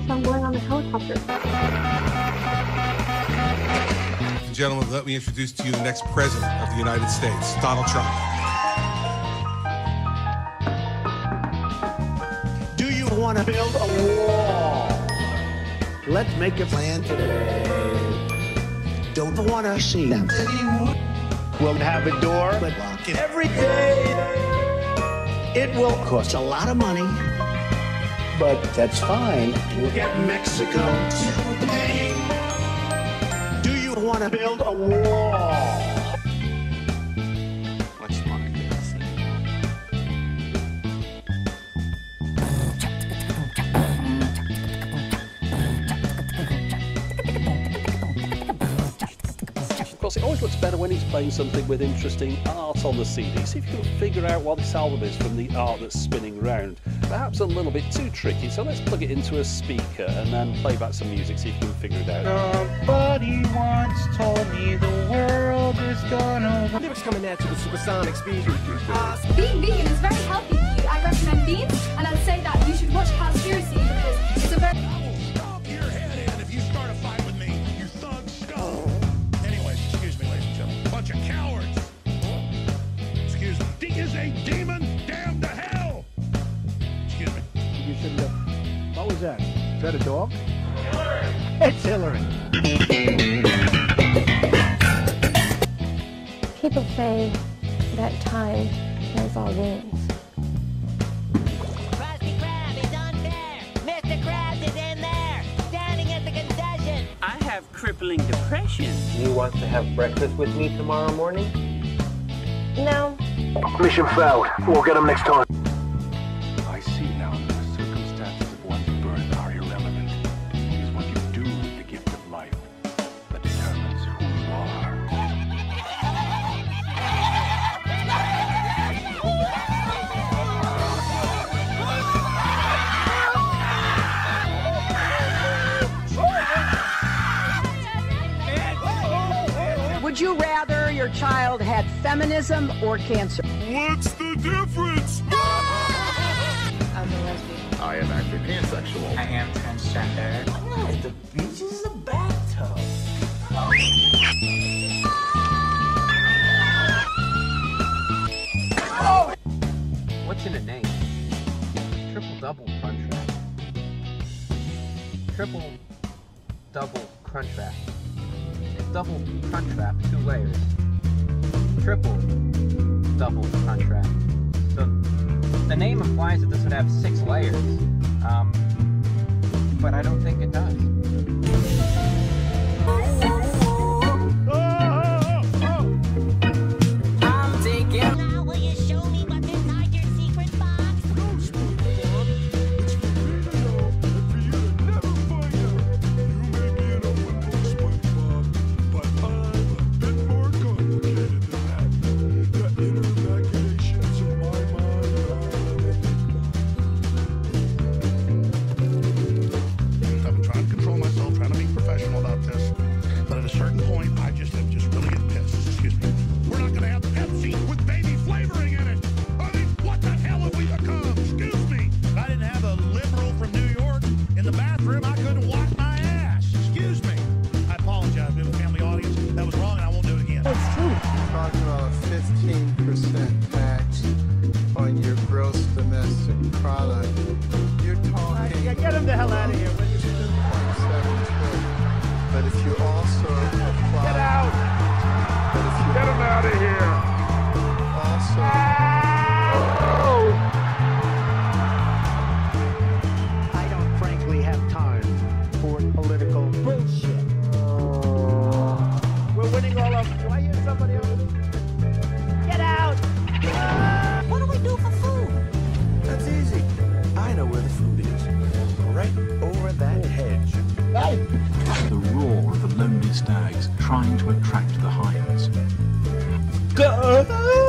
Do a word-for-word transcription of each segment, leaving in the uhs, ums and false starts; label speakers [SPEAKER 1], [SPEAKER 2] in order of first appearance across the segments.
[SPEAKER 1] I'm going on the helicopter.
[SPEAKER 2] Ladies and gentlemen, let me introduce to you the next president of the United States, Donald Trump.
[SPEAKER 3] Do you want to build a wall? Let's make a plan today. Don't want to see them. We'll have a door, but lock it every day. It will cost a lot of money, but that's fine. We'll get Mexico to pay. Do you want to build a wall?
[SPEAKER 4] Much more I could say.
[SPEAKER 5] Of course, it always looks better when he's playing something with interesting art on the C D. See if you can figure out what this album is from the art that's spinning around. Perhaps a little bit too tricky, so let's plug it into a speaker and then play back some music, see if you can figure it out.
[SPEAKER 6] Somebody once told me the world is gonna...
[SPEAKER 7] Lyrics coming at you with supersonic speed.
[SPEAKER 1] Uh, being vegan is very healthy for you. I recommend beans, and I'd say that you should watch Cowspiracy because it's a very...
[SPEAKER 8] I will stomp your head in if you start a fight with me, you thug scum. Anyways, excuse me, ladies and gentlemen. Bunch of cowards. Excuse me. He is a demon. Damn to hell. Excuse me.
[SPEAKER 3] You shouldn't have... What was that? Is that a dog? Hillary! It's Hillary.
[SPEAKER 1] People say that time heals all wounds.
[SPEAKER 9] Krusty Krab is unfair. Mister Krabs is in there, standing at the concession.
[SPEAKER 10] I have crippling depression.
[SPEAKER 11] You want to have breakfast with me tomorrow morning?
[SPEAKER 1] No.
[SPEAKER 3] Mission failed. We'll get him next time.
[SPEAKER 8] I see now that the circumstances of one's birth are irrelevant. It is what you do with the gift of life that determines who you are.
[SPEAKER 12] Would you rather your child had feminism or cancer?
[SPEAKER 8] What's the difference?
[SPEAKER 9] I'm a lesbian.
[SPEAKER 4] I am actually pansexual.
[SPEAKER 10] I am transgender.
[SPEAKER 7] Oh, the beach is a bathtub.
[SPEAKER 11] Oh! What's in a name? Triple double crunch wrap. Triple double crunch wrap. Double crunch wrap, two layers. Triple double crunch wrap. So the name implies that this would have six layers, um, but I don't think it does.
[SPEAKER 9] I'm taking. Now will you show me what's inside your secret box?
[SPEAKER 3] Get him the hell out of here. two point seven trillion. But if you also apply... Get out! But if you Get him out of here! Also... Oh! I don't frankly have time for political bullshit. We're winning all of... Why is somebody else? Get out! Ah!
[SPEAKER 9] What do we do for food?
[SPEAKER 3] That's easy. I know where the food is. Right over that hedge.
[SPEAKER 8] The roar of the lonely stags trying to attract the hinds.
[SPEAKER 3] Go!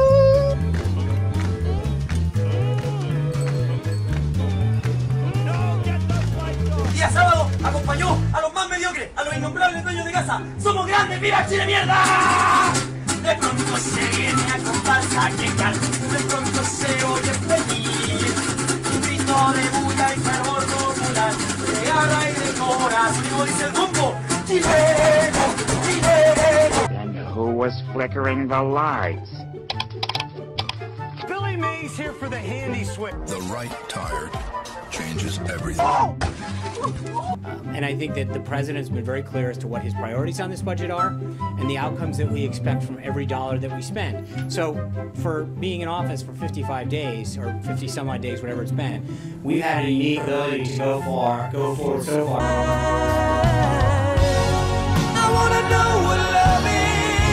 [SPEAKER 7] Día sábado acompañó a los más mediocres, a los innombrables dueños de casa. ¡Somos grandes! ¡Viva Chile, mierda! De pronto se viene a comparsa a llegar. De pronto se oye feliz un grito de bulla y fervor popular. se agarra en el corazón. Y como dice el combo, chileno, chileno.
[SPEAKER 13] And who was flickering the lights?
[SPEAKER 14] Billy Mays here for the handy switch.
[SPEAKER 15] The right tire changes everything.
[SPEAKER 14] Oh!
[SPEAKER 16] Um, and I think that the president's been very clear as to what his priorities on this budget are and the outcomes that we expect from every dollar that we spend. So for being in office for fifty-five days, or fifty some odd days, whatever it's been, we've had a unique ability to go far, go forward so far.
[SPEAKER 7] I wanna know what love is.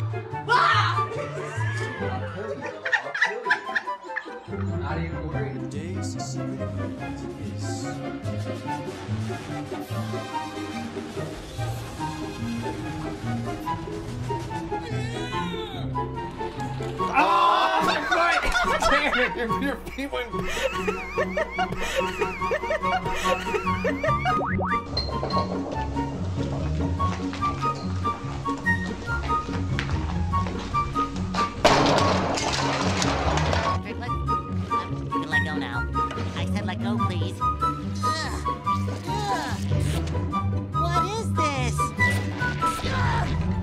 [SPEAKER 11] Not even worried.
[SPEAKER 14] Oh, my foot! Damn it, your, your feet went...
[SPEAKER 9] Let go now. I said let go, please. Ugh. Ugh. What is this? Ugh.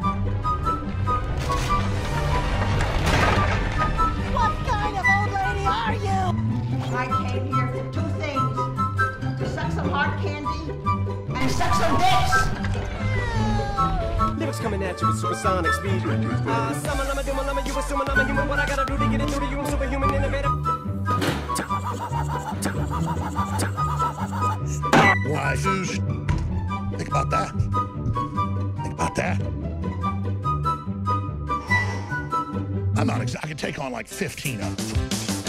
[SPEAKER 9] What kind of old lady are you?
[SPEAKER 12] I came here for two things. To suck some hard candy and suck some dicks.
[SPEAKER 14] Lyrics coming at you with supersonic speed. Uh, summon, I'm a doom, I'm a you assuming I'm a human. What I gotta do to get it through to you? I'm superhuman, innovative.
[SPEAKER 8] Why, Zeus? Think about that. Think about that. I'm not ex- I can take on like fifteen of them.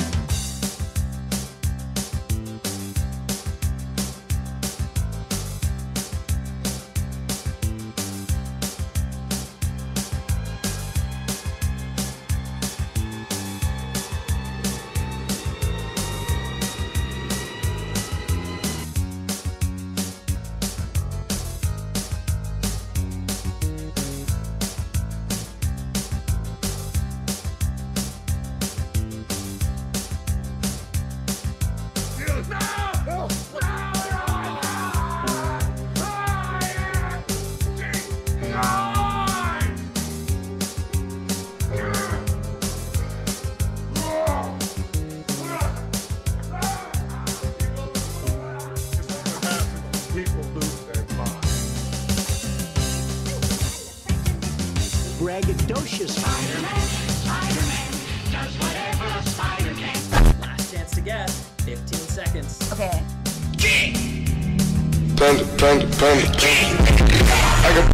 [SPEAKER 3] Braggadocious.
[SPEAKER 7] Spider-Man, Spider-Man, does whatever a spider can.
[SPEAKER 11] Last chance to guess. fifteen seconds.
[SPEAKER 12] Okay.
[SPEAKER 15] Panda, panda, panda. I got...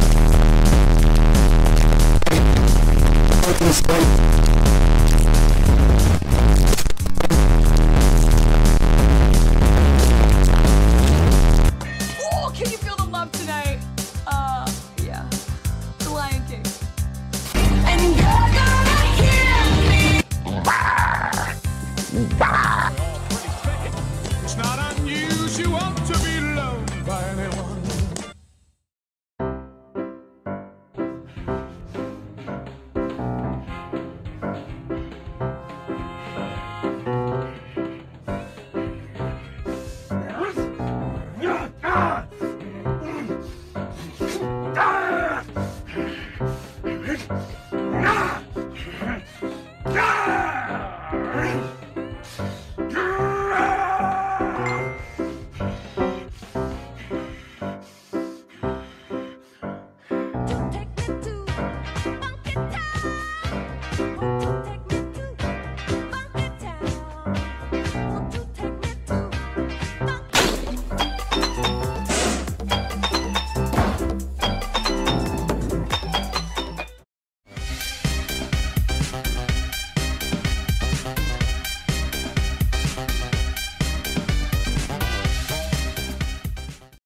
[SPEAKER 1] Oh, can you feel the love tonight? Uh, yeah. The Lion King. And you're gonna kill me!
[SPEAKER 8] It's not unusual to be loved by anyone.